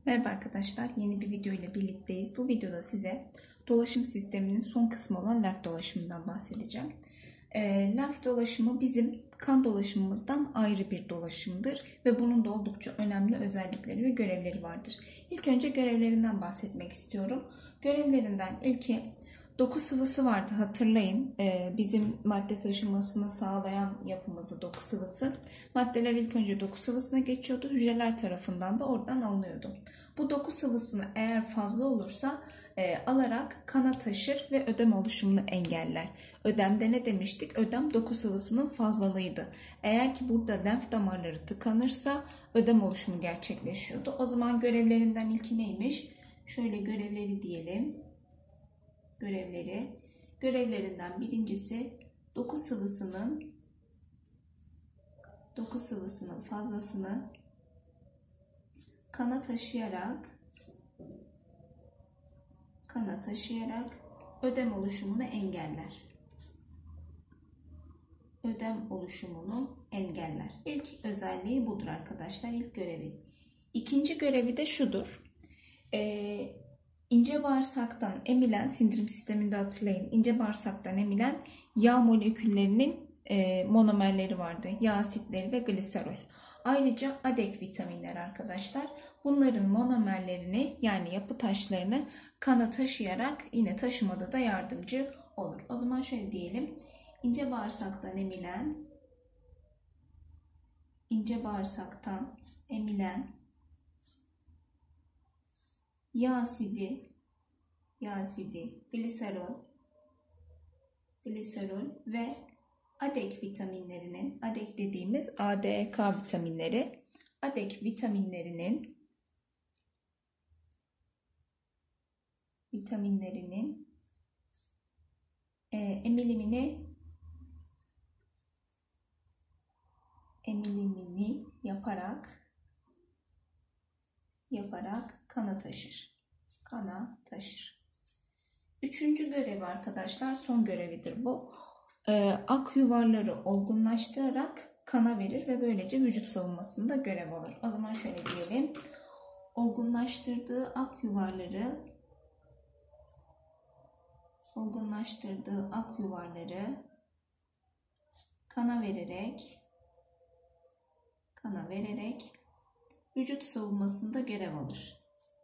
Merhaba arkadaşlar, yeni bir video ile birlikteyiz. Bu videoda size dolaşım sisteminin son kısmı olan lenf dolaşımından bahsedeceğim. Lenf dolaşımı bizim kan dolaşımımızdan ayrı bir dolaşımdır ve bunun da oldukça önemli özellikleri ve görevleri vardır. İlk önce görevlerinden bahsetmek istiyorum. Görevlerinden ilki doku sıvısı vardı, hatırlayın. Bizim madde taşımasını sağlayan yapımızda doku sıvısı. Maddeler ilk önce doku sıvısına geçiyordu. Hücreler tarafından da oradan alınıyordu. Bu doku sıvısını eğer fazla olursa alarak kana taşır ve ödem oluşumunu engeller. Ödemde ne demiştik? Ödem doku sıvısının fazlalığıydı. Eğer ki burada lenf damarları tıkanırsa ödem oluşumu gerçekleşiyordu. O zaman görevlerinden ilki neymiş? Şöyle görevleri diyelim. Görevlerinden birincisi doku sıvısının fazlasını kana taşıyarak ödem oluşumunu engeller. İlk özelliği budur arkadaşlar. İlk görevi. İkinci görevi de şudur. İnce bağırsaktan emilen, sindirim sisteminde hatırlayın, ince bağırsaktan emilen yağ moleküllerinin monomerleri vardı. Yağ asitleri ve gliserol. Ayrıca adek vitaminler arkadaşlar. Bunların monomerlerini yani yapı taşlarını kana taşıyarak yine taşımada da yardımcı olur. O zaman şöyle diyelim. İnce bağırsaktan emilen yağ asidi, gliserol ve adek vitaminlerinin, adek dediğimiz ADK vitaminleri, adek vitaminlerinin emilimini yaparak kana taşır. Üçüncü görevi arkadaşlar, son görevidir bu. Ak yuvarları olgunlaştırarak kana verir ve böylece vücut savunmasında görev alır. O zaman şöyle diyelim. Olgunlaştırdığı ak yuvarları kana vererek vücut savunmasında görev alır.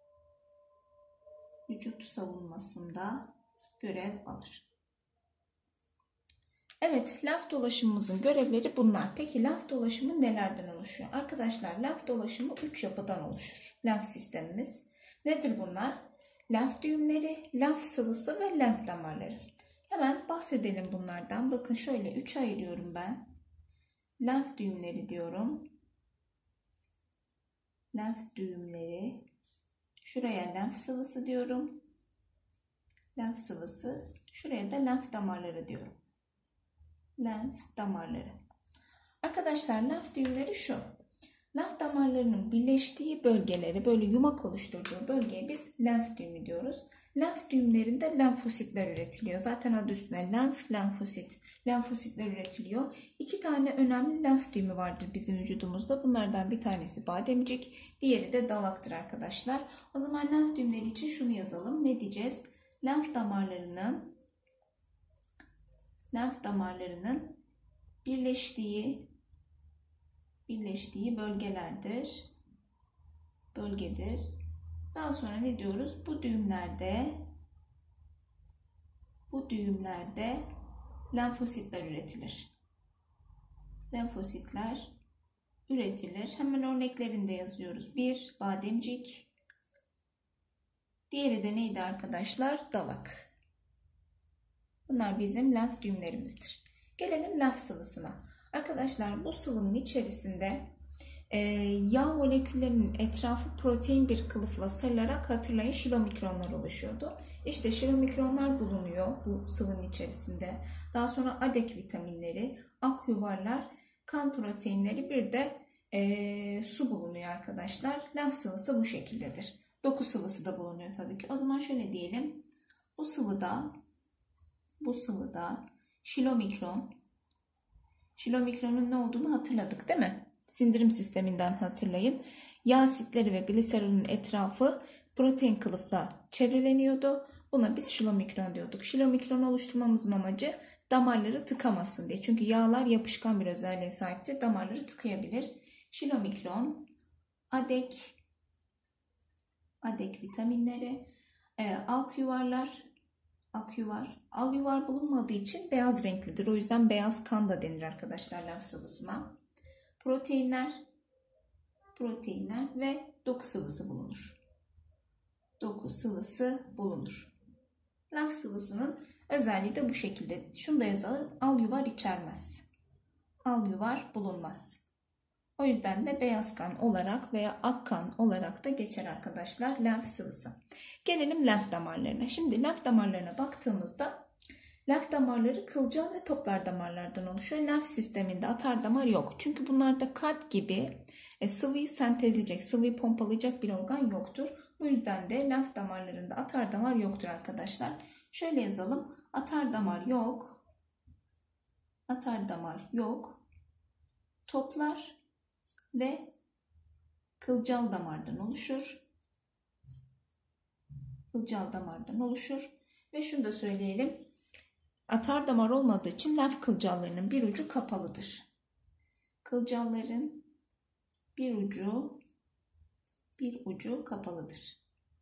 Evet, lenf dolaşımımızın görevleri bunlar. Peki lenf dolaşımı nelerden oluşuyor? Arkadaşlar lenf dolaşımı 3 yapıdan oluşur. Lenf sistemimiz. Nedir bunlar? Lenf düğümleri, lenf sıvısı ve lenf damarları. Hemen bahsedelim bunlardan. Bakın şöyle 3'e ayırıyorum ben. Lenf düğümleri diyorum. Lenf düğümleri. Şuraya lenf sıvısı diyorum. Lenf sıvısı. Şuraya da lenf damarları diyorum. Lenf damarları. Arkadaşlar lenf düğümleri şu. Lenf damarlarının birleştiği bölgeleri, böyle yumak oluşturduğu bölgeye biz lenf düğümü diyoruz. Lenf düğümlerinde lenfositler üretiliyor. Zaten adı üstünde lenf, lenfosit. Lenfositler üretiliyor. 2 tane önemli lenf düğümü vardır bizim vücudumuzda. Bunlardan bir tanesi bademcik, diğeri de dalaktır arkadaşlar. O zaman lenf düğümleri için şunu yazalım. Ne diyeceğiz? Lenf damarlarının birleştiği bölgedir. Daha sonra ne diyoruz? Bu düğümlerde lenfositler üretilir. Hemen örneklerini de yazıyoruz. Bir bademcik. Diğeri de neydi arkadaşlar? Dalak. Bunlar bizim lenf düğümlerimizdir. Gelelim lenf sıvısına. Arkadaşlar bu sıvının içerisinde yağ moleküllerinin etrafı protein bir kılıfla sarılarak, hatırlayın, şilomikronlar oluşuyordu. İşte şilomikronlar bulunuyor bu sıvının içerisinde. Daha sonra adek vitaminleri, ak yuvarlar, kan proteinleri, bir de su bulunuyor arkadaşlar. Lenf sıvısı bu şekildedir. Doku sıvısı da bulunuyor tabii ki. O zaman şöyle diyelim. Bu sıvıda şilomikronun ne olduğunu hatırladık değil mi? Sindirim sisteminden hatırlayın. yağ asitleri ve gliserolün etrafı protein kılıfla çevreleniyordu. Buna biz şilomikron diyorduk. Şilomikron oluşturmamızın amacı damarları tıkamasın diye. Çünkü yağlar yapışkan bir özelliğe sahiptir. Damarları tıkayabilir. Şilomikron, adek vitaminleri, alüvar bulunmadığı için beyaz renklidir. O yüzden beyaz kan da denir arkadaşlar lenf sıvısına. Proteinler ve doku sıvısı bulunur. Lenf sıvısının özelliği de bu şekilde. Şunu da yazalım. Alüvar içermez. Alüvar bulunmaz. O yüzden de beyaz kan olarak veya ak kan olarak da geçer arkadaşlar lenf sıvısı. Gelelim lenf damarlarına. Şimdi lenf damarlarına baktığımızda lenf damarları kılcal ve toplar damarlardan oluşuyor. Lenf sisteminde atar damar yok. Çünkü bunlarda kalp gibi sıvıyı sentezleyecek, sıvıyı pompalayacak bir organ yoktur. Bu yüzden de lenf damarlarında atar damar yoktur arkadaşlar. Şöyle yazalım. Atar damar yok. Toplar ve kılcal damardan oluşur. Ve şunu da söyleyelim. Atar damar olmadığı için lenf kılcallarının bir ucu kapalıdır. Kılcalların bir ucu kapalıdır.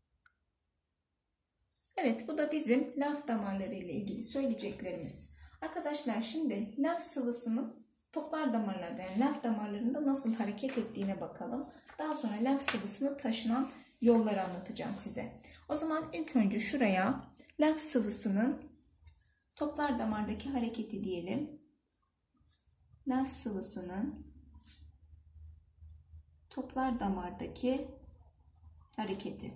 Evet, bu da bizim lenf damarları ile ilgili söyleyeceklerimiz. Arkadaşlar şimdi lenf sıvısının toplar damarlarda yani lenf damarlarında nasıl hareket ettiğine bakalım. Daha sonra lenf sıvısını taşınan yolları anlatacağım size. O zaman ilk önce şuraya lenf sıvısının toplar damardaki hareketi diyelim. Lenf sıvısının toplar damardaki hareketi.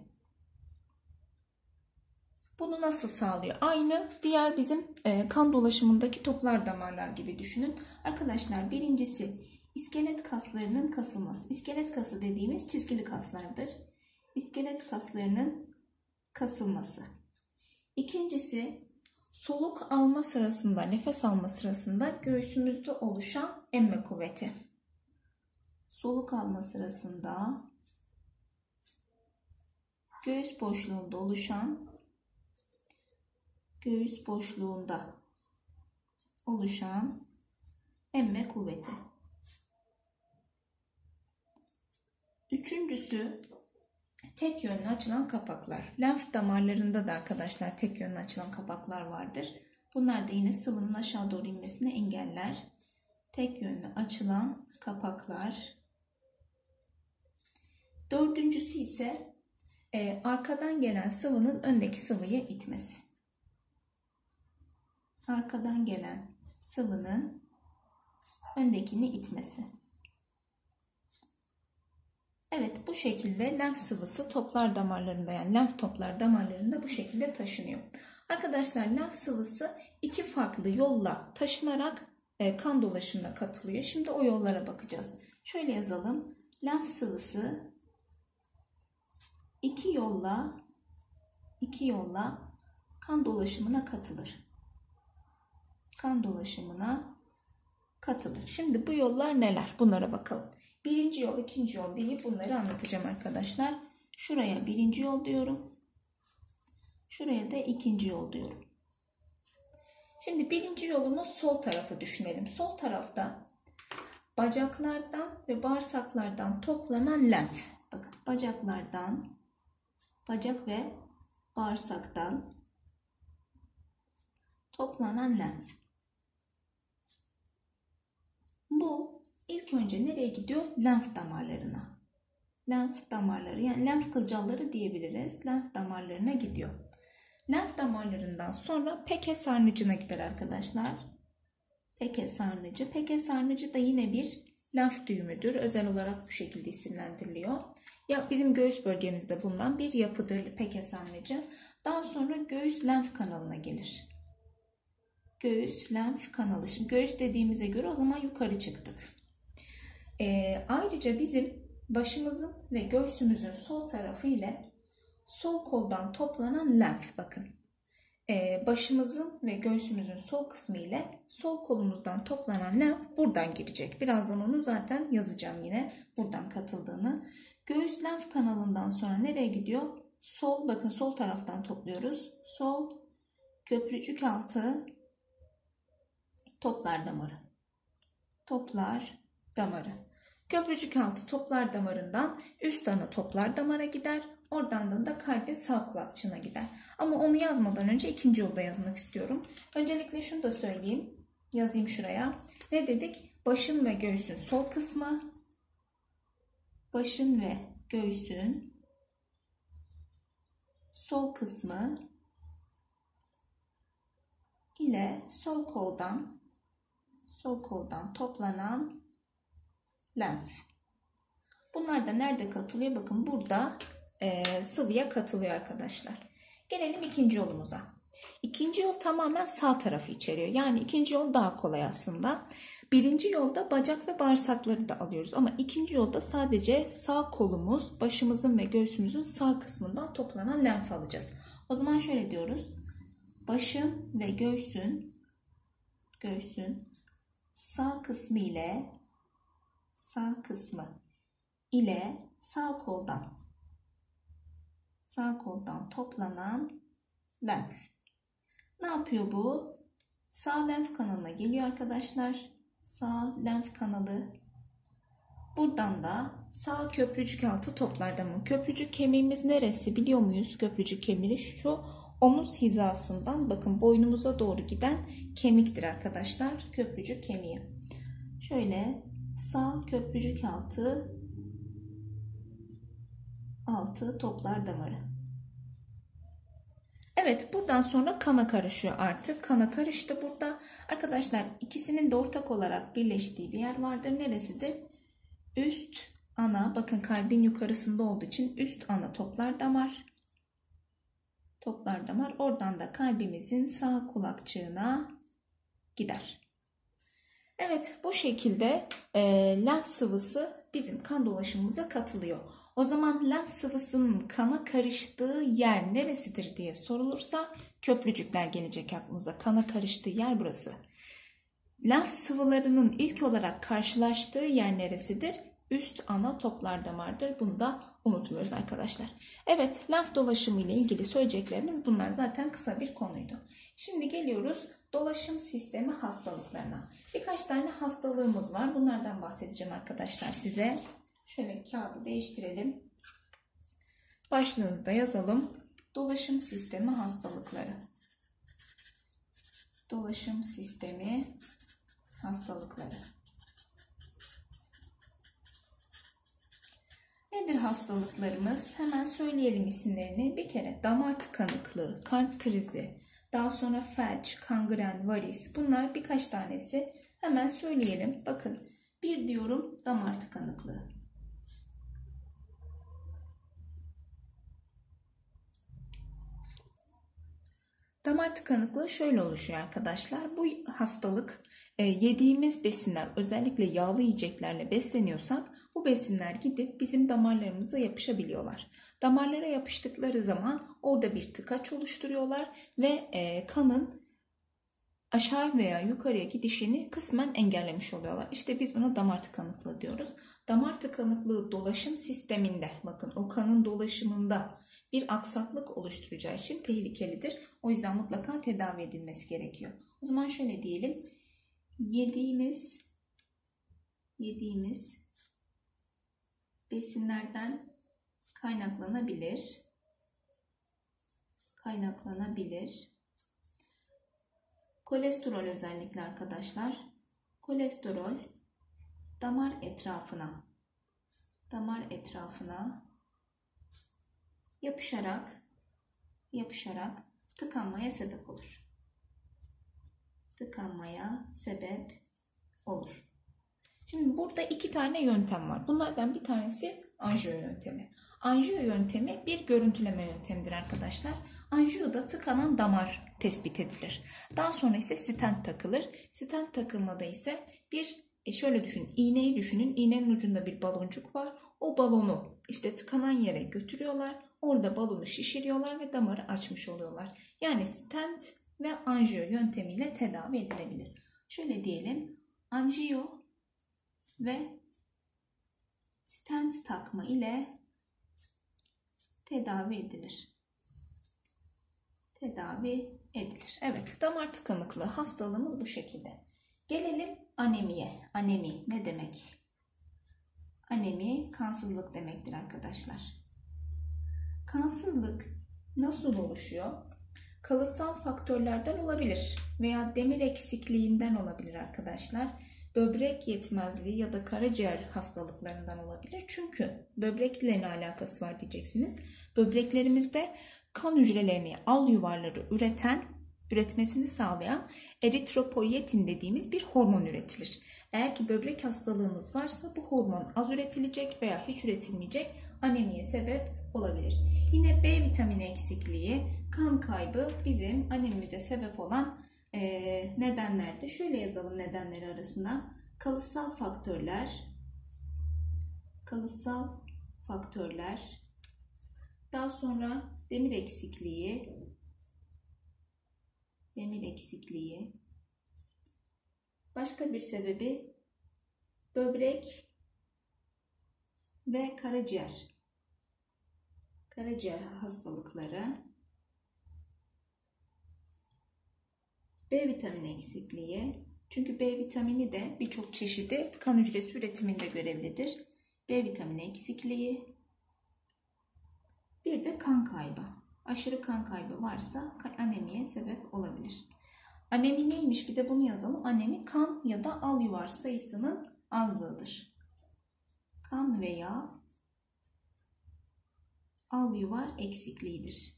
Bunu nasıl sağlıyor? Aynı diğer bizim kan dolaşımındaki toplar damarlar gibi düşünün. Arkadaşlar birincisi iskelet kaslarının kasılması. İskelet kası dediğimiz çizgili kaslardır. İskelet kaslarının kasılması. İkincisi soluk alma sırasında, nefes alma sırasında göğsümüzde oluşan emme kuvveti. Soluk alma sırasında göğüs boşluğunda oluşan emme kuvveti. Üçüncüsü tek yönlü açılan kapaklar. Lenf damarlarında da arkadaşlar tek yönlü açılan kapaklar vardır. Bunlar da yine sıvının aşağı doğru inmesini engeller. Tek yönlü açılan kapaklar. Dördüncüsü ise arkadan gelen sıvının öndeki sıvıyı itmesi. Arkadan gelen sıvının öndekini itmesi. Evet, bu şekilde lenf sıvısı toplar damarlarında yani lenf toplar damarlarında bu şekilde taşınıyor. Arkadaşlar lenf sıvısı iki farklı yolla taşınarak kan dolaşımına katılıyor. Şimdi o yollara bakacağız. Şöyle yazalım. Lenf sıvısı iki yolla kan dolaşımına katılır. Şimdi bu yollar neler? Bunlara bakalım. Birinci yol, ikinci yol diye bunları anlatacağım arkadaşlar. Şuraya birinci yol diyorum. Şuraya da ikinci yol diyorum. Şimdi birinci yolumuz sol tarafı düşünelim. Sol tarafta bacaklardan ve bağırsaklardan toplanan lenf. Bakın bacak ve bağırsaktan toplanan lenf. Bu ilk önce nereye gidiyor? Lenf damarlarına. Lenf damarları yani lenf kılcalları diyebiliriz. Lenf damarlarına gidiyor. Lenf damarlarından sonra peke sarnıcına gider arkadaşlar. Peke sarnıcı da yine bir lenf düğümüdür. Özel olarak bu şekilde isimlendiriliyor. Ya bizim göğüs bölgemizde bulunan bir yapıdır peke sarnıcı. Daha sonra göğüs lenf kanalına gelir. Göğüs lenf kanalı. Şimdi göğüs dediğimize göre o zaman yukarı çıktık. Ayrıca bizim başımızın ve göğsümüzün sol tarafı ile sol koldan toplanan lenf bakın. Başımızın ve göğsümüzün sol kısmı ile sol kolumuzdan toplanan lenf buradan girecek. Birazdan onu zaten yazacağım yine buradan katıldığını. Göğüs lenf kanalından sonra nereye gidiyor? Sol, bakın sol taraftan topluyoruz. Sol köprücük altı toplar damarı. Toplar damarı. Köprücük altı toplar damarından üst ana toplar damara gider. Oradan da kalbin sağ kulakçığına gider. Ama onu yazmadan önce ikinci yolda yazmak istiyorum. Öncelikle şunu da söyleyeyim. Yazayım şuraya. Ne dedik? Başın ve göğsün sol kısmı. Başın ve göğsün sol kısmı ile sol koldan toplanan lenf. Bunlar da nerede katılıyor? Bakın burada sıvıya katılıyor arkadaşlar. Gelelim ikinci yolumuza. İkinci yol tamamen sağ tarafı içeriyor. Yani ikinci yol daha kolay aslında. Birinci yolda bacak ve bağırsakları da alıyoruz. Ama ikinci yolda sadece sağ kolumuz, başımızın ve göğsümüzün sağ kısmından toplanan lenf alacağız. O zaman şöyle diyoruz. Başın ve göğsün sağ kısmı ile sağ koldan toplanan lenf. Ne yapıyor bu? Sağ lenf kanalına geliyor arkadaşlar. Sağ lenf kanalı. Buradan da sağ köprücük altı toplar damar. Köprücük kemiğimiz neresi biliyor muyuz? Köprücük kemiği şu omuz hizasından, bakın boynumuza doğru giden kemiktir arkadaşlar. Köprücük kemiği. Şöyle sağ köprücük altı toplar damarı. Evet, buradan sonra kana karışıyor artık. Kana karıştı burada. Arkadaşlar ikisinin de ortak olarak birleştiği bir yer vardır. Neresidir? Üst ana, bakın kalbin yukarısında olduğu için üst ana toplar damar. Oradan da kalbimizin sağ kulakçığına gider. Evet, bu şekilde lenf sıvısı bizim kan dolaşımımıza katılıyor. O zaman lenf sıvısının kana karıştığı yer neresidir diye sorulursa köprücükler gelecek aklınıza. Kana karıştığı yer burası. Lenf sıvılarının ilk olarak karşılaştığı yer neresidir? Üst ana toplar damardır. Bunu da unutmuyoruz arkadaşlar. Evet, lenf dolaşımı ile ilgili söyleyeceklerimiz bunlar. Zaten kısa bir konuydu. Şimdi geliyoruz dolaşım sistemi hastalıklarına. Birkaç tane hastalığımız var. Bunlardan bahsedeceğim arkadaşlar size. Şöyle kağıdı değiştirelim. Başlığınızı da yazalım. Dolaşım sistemi hastalıkları. Dolaşım sistemi hastalıkları. Nedir hastalıklarımız? Hemen söyleyelim isimlerini. Bir kere damar tıkanıklığı, kalp krizi, daha sonra felç, kangren, varis. Bunlar birkaç tanesi. Hemen söyleyelim. Bakın, bir diyorum damar tıkanıklığı. Damar tıkanıklığı şöyle oluşuyor arkadaşlar. Bu hastalık yediğimiz besinler, özellikle yağlı yiyeceklerle besleniyorsak bu besinler gidip bizim damarlarımıza yapışabiliyorlar. Damarlara yapıştıkları zaman orada bir tıkaç oluşturuyorlar ve kanın aşağı veya yukarıya gidişini kısmen engellemiş oluyorlar. İşte biz buna damar tıkanıklığı diyoruz. Damar tıkanıklığı dolaşım sisteminde, bakın o kanın dolaşımında bir aksaklık oluşturacağı için tehlikelidir. O yüzden mutlaka tedavi edilmesi gerekiyor. O zaman şöyle diyelim. Yediğimiz besinlerden kaynaklanabilir. Kolesterol özellikle arkadaşlar. Kolesterol damar etrafına yapışarak tıkanmaya sebep olur. Şimdi burada iki tane yöntem var. Bunlardan bir tanesi anjiyo yöntemi. Anjiyo yöntemi bir görüntüleme yöntemidir arkadaşlar. Anjiyoda tıkanan damar tespit edilir. Daha sonra ise stent takılır. Stent takılmada ise şöyle düşünün, iğneyi düşünün. İğnenin ucunda bir baloncuk var. O balonu işte tıkanan yere götürüyorlar. Orada balonu şişiriyorlar ve damarı açmış oluyorlar. Yani stent ve anjiyo yöntemiyle tedavi edilebilir. Şöyle diyelim, anjiyo ve stent takma ile tedavi edilir. Tedavi edilir. Evet, damar tıkanıklığı hastalığımız bu şekilde. Gelelim anemiye. Anemi ne demek? Anemi kansızlık demektir arkadaşlar. Kansızlık nasıl oluşuyor? Kalıtsal faktörlerden olabilir veya demir eksikliğinden olabilir arkadaşlar. Böbrek yetmezliği ya da karaciğer hastalıklarından olabilir. Çünkü böbrekle ne alakası var diyeceksiniz. Böbreklerimizde kan hücrelerini, al yuvarları üretmesini sağlayan eritropoietin dediğimiz bir hormon üretilir. Eğer ki böbrek hastalığımız varsa bu hormon az üretilecek veya hiç üretilmeyecek, anemiye sebep olabilir. Yine B vitamini eksikliği, kan kaybı bizim anemimize sebep olan nedenlerdir. Şöyle yazalım nedenleri arasına. Kalıtsal faktörler, daha sonra demir eksikliği, başka bir sebebi böbrek ve karaciğer hastalıkları, B vitamini eksikliği. Çünkü B vitamini de birçok çeşidi kan hücresi üretiminde görevlidir. B vitamini eksikliği. Bir de kan kaybı. Aşırı kan kaybı varsa anemiye sebep olabilir. Anemi neymiş? Bir de bunu yazalım. Anemi kan ya da al yuvar sayısının azlığıdır. Kan veya al yuvar eksikliğidir.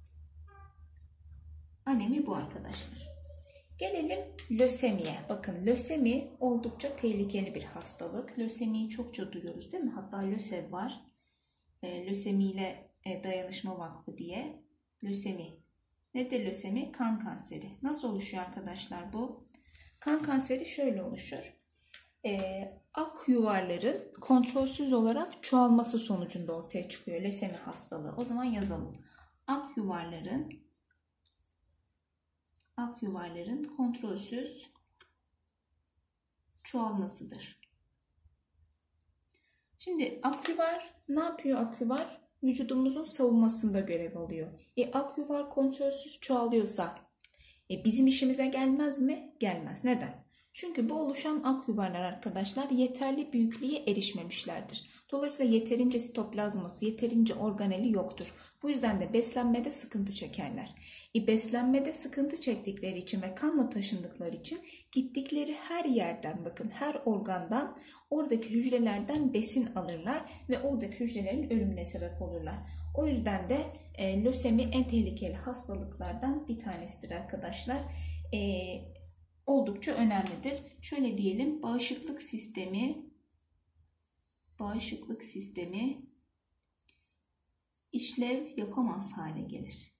Anemi bu arkadaşlar. Gelelim lösemiye. Bakın lösemi oldukça tehlikeli bir hastalık. Lösemiyi çokça duyuyoruz değil mi? Hatta LÖSEV var. Lösemiyle Dayanışma Vakfı diye. Lösemi. Nedir lösemi? Kan kanseri. Nasıl oluşuyor arkadaşlar bu? Kan kanseri şöyle oluşur. Ak yuvarların kontrolsüz olarak çoğalması sonucunda ortaya çıkıyor lösemi hastalığı. O zaman yazalım. Ak yuvarların kontrolsüz çoğalmasıdır. Şimdi ak yuvar ne yapıyor ak yuvar? Vücudumuzun savunmasında görev alıyor. Ak yuvar kontrolsüz çoğalıyorsa bizim işimize gelmez mi? Gelmez. Neden? Çünkü bu oluşan ak yuvarlar arkadaşlar yeterli büyüklüğe erişmemişlerdir. Dolayısıyla yeterince sitoplazması, yeterince organeli yoktur. Bu yüzden de beslenmede sıkıntı çekerler. Beslenmede sıkıntı çektikleri için ve kanla taşındıkları için gittikleri her yerden, bakın her organdan, oradaki hücrelerden besin alırlar ve oradaki hücrelerin ölümüne sebep olurlar. O yüzden de lösemi en tehlikeli hastalıklardan bir tanesidir arkadaşlar. Oldukça önemlidir. Şöyle diyelim, bağışıklık sistemi işlev yapamaz hale gelir.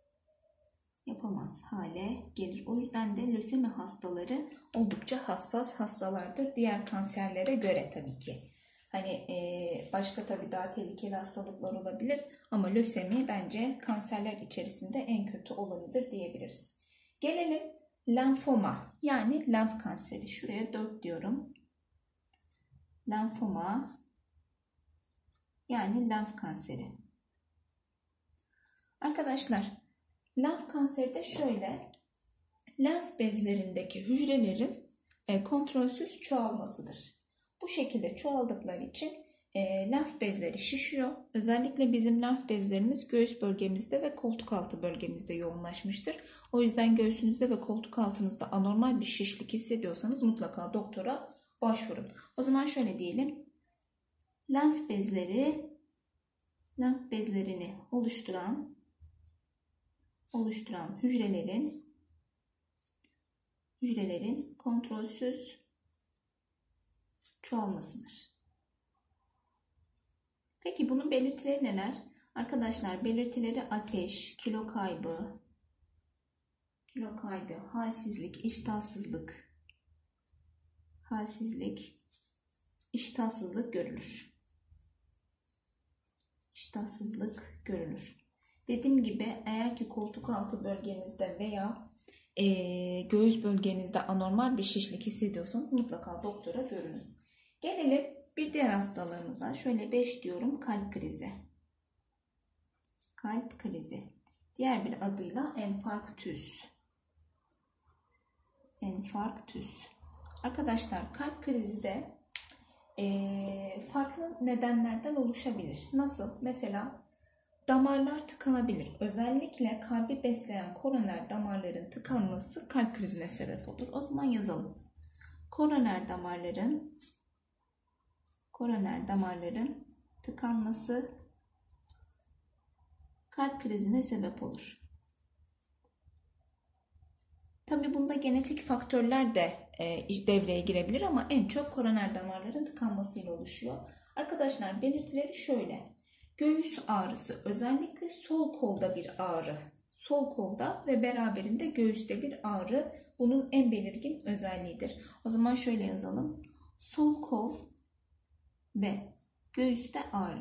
O yüzden de lösemi hastaları oldukça hassas hastalardır. Diğer kanserlere göre tabii ki. Hani başka tabii daha tehlikeli hastalıklar olabilir ama lösemi bence kanserler içerisinde en kötü olanıdır diyebiliriz. Gelelim lenfoma yani lenf kanseri. Şuraya 4 diyorum. Lenfoma yani lenf kanseri. Arkadaşlar lenf kanseri de şöyle, lenf bezlerindeki hücrelerin kontrolsüz çoğalmasıdır. Bu şekilde çoğaldıkları için lenf bezleri şişiyor. Özellikle bizim lenf bezlerimiz göğüs bölgemizde ve koltuk altı bölgemizde yoğunlaşmıştır. O yüzden göğsünüzde ve koltuk altınızda anormal bir şişlik hissediyorsanız mutlaka doktora başvurun. O zaman şöyle diyelim. Lenf bezlerini oluşturan hücrelerin kontrolsüz çoğalmasıdır. Peki bunun belirtileri neler? Arkadaşlar belirtileri ateş, kilo kaybı, halsizlik, iştahsızlık görülür. Dediğim gibi eğer ki koltuk altı bölgenizde veya göğüs bölgenizde anormal bir şişlik hissediyorsanız mutlaka doktora görünün. Gelelim bir diğer hastalığımıza. Şöyle 5 diyorum, kalp krizi. kalp krizi. Diğer bir adıyla enfarktüs. Enfarktüs. Arkadaşlar kalp krizi de farklı nedenlerden oluşabilir. Nasıl? Mesela damarlar tıkanabilir. Özellikle kalbi besleyen koroner damarların tıkanması kalp krizine sebep olur. O zaman yazalım. Koroner damarların tıkanması kalp krizine sebep olur. Tabii bunda genetik faktörler de devreye girebilir ama en çok koroner damarların tıkanmasıyla oluşuyor. Arkadaşlar belirtileri şöyle. Göğüs ağrısı, özellikle sol kolda bir ağrı. Sol kolda ve beraberinde göğüste bir ağrı bunun en belirgin özelliğidir. O zaman şöyle yazalım. Sol kol ve göğüste ağrı.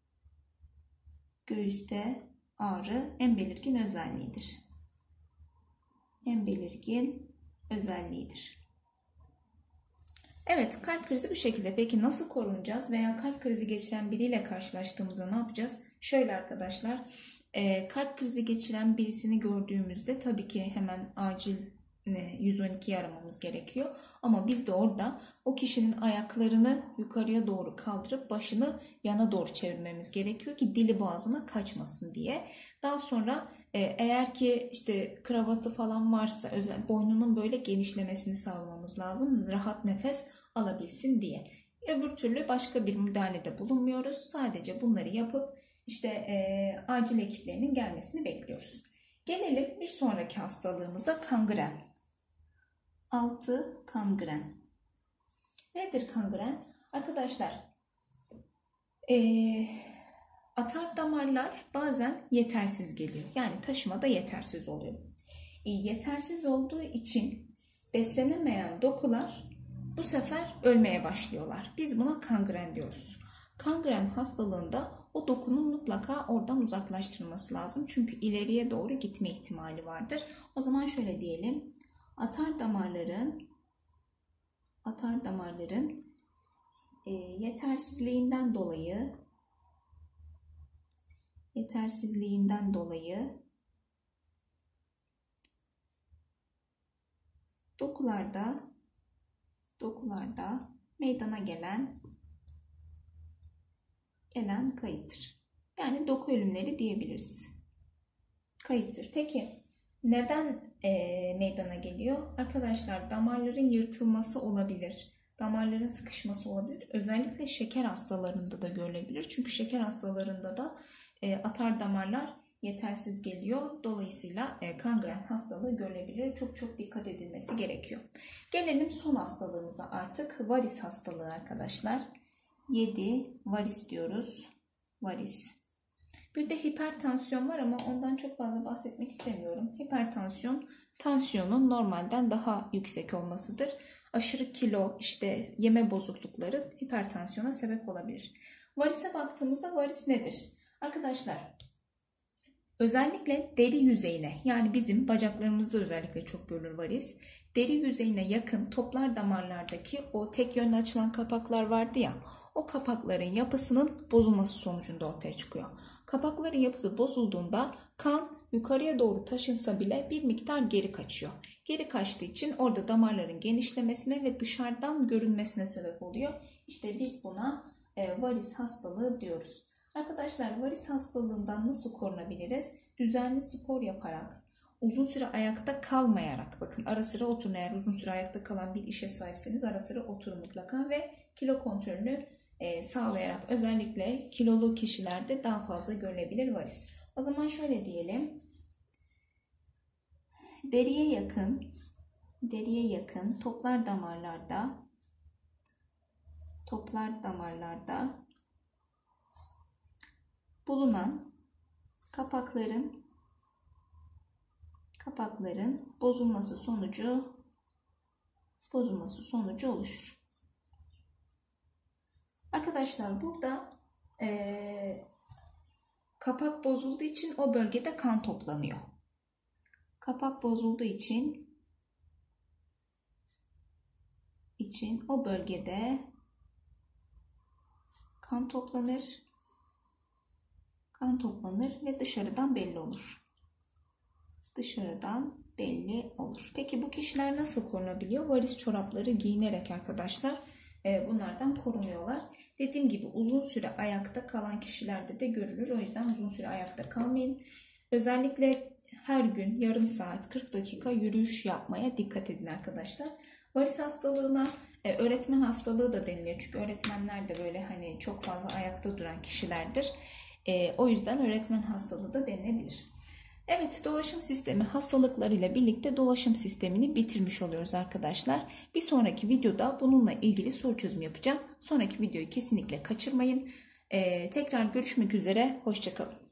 Göğüste ağrı en belirgin özelliğidir. En belirgin özelliğidir. Evet, kalp krizi bu şekilde. Peki nasıl korunacağız veya kalp krizi geçiren biriyle karşılaştığımızda ne yapacağız? Şöyle arkadaşlar, kalp krizi geçiren birisini gördüğümüzde tabii ki hemen acil 112'yi aramamız gerekiyor. Ama biz de orada o kişinin ayaklarını yukarıya doğru kaldırıp başını yana doğru çevirmemiz gerekiyor ki dili boğazına kaçmasın diye. Daha sonra eğer ki işte kravatı falan varsa boynunun böyle genişlemesini sağlamamız lazım. Rahat nefes alabilsin diye. Öbür türlü başka bir müdahalede bulunmuyoruz. Sadece bunları yapıp işte acil ekiplerinin gelmesini bekliyoruz. Gelelim bir sonraki hastalığımıza, kangren. 6. Kangren. Nedir kangren? Arkadaşlar atar damarlar bazen yetersiz geliyor. Yani taşımada yetersiz oluyor. Yetersiz olduğu için beslenemeyen dokular bu sefer ölmeye başlıyorlar. Biz buna kangren diyoruz. Kangren hastalığında o dokunun mutlaka oradan uzaklaştırılması lazım. Çünkü ileriye doğru gitme ihtimali vardır. O zaman şöyle diyelim. Atar damarların yetersizliğinden dolayı dokularda meydana gelen kayıptır. Yani doku ölümleri diyebiliriz. Kayıptır. Peki neden meydana geliyor? Arkadaşlar damarların yırtılması olabilir. Damarların sıkışması olabilir. Özellikle şeker hastalarında da görülebilir. Çünkü şeker hastalarında da atar damarlar yetersiz geliyor. Dolayısıyla kangren hastalığı görülebilir. Çok dikkat edilmesi gerekiyor. Gelelim son hastalığımıza artık. Varis hastalığı arkadaşlar. 7 varis diyoruz. Varis. Bir de hipertansiyon var ama ondan çok fazla bahsetmek istemiyorum. Hipertansiyon, tansiyonun normalden daha yüksek olmasıdır. Aşırı kilo, işte yeme bozuklukları hipertansiyona sebep olabilir. Varise baktığımızda varis nedir? Arkadaşlar, özellikle deri yüzeyine, yani bizim bacaklarımızda özellikle çok görülür varis. Deri yüzeyine yakın toplar damarlardaki o tek yönlü açılan kapaklar vardı ya, o kapakların yapısının bozulması sonucunda ortaya çıkıyor. Kapakların yapısı bozulduğunda kan yukarıya doğru taşınsa bile bir miktar geri kaçıyor. Geri kaçtığı için orada damarların genişlemesine ve dışarıdan görünmesine sebep oluyor. İşte biz buna varis hastalığı diyoruz. Arkadaşlar varis hastalığından nasıl korunabiliriz? Düzenli spor yaparak, uzun süre ayakta kalmayarak, bakın ara sıra oturun, eğer uzun süre ayakta kalan bir işe sahipseniz ara sıra oturun mutlaka ve kilo kontrolünü sağlayarak, özellikle kilolu kişilerde daha fazla görülebilir varis. O zaman şöyle diyelim. Deriye yakın toplar damarlarda bulunan kapakların bozulması sonucu oluşur. Arkadaşlar burada kapak bozulduğu için o bölgede kan toplanıyor. Kapak bozulduğu için o bölgede kan toplanır. kan toplanır ve dışarıdan belli olur. Dışarıdan belli olur. Peki bu kişiler nasıl korunabiliyor? Varis çorapları giyinerek arkadaşlar bunlardan korunuyorlar. Dediğim gibi uzun süre ayakta kalan kişilerde de görülür. O yüzden uzun süre ayakta kalmayın. Özellikle her gün yarım saat 40 dakika yürüyüş yapmaya dikkat edin arkadaşlar. Varis hastalığına öğretmen hastalığı da deniliyor. Çünkü öğretmenler de böyle hani çok fazla ayakta duran kişilerdir. O yüzden öğretmen hastalığı da denilebilir. Evet, dolaşım sistemi hastalıklarıyla birlikte dolaşım sistemini bitirmiş oluyoruz arkadaşlar. Bir sonraki videoda bununla ilgili soru çözümü yapacağım. Sonraki videoyu kesinlikle kaçırmayın. Tekrar görüşmek üzere. Hoşça kalın.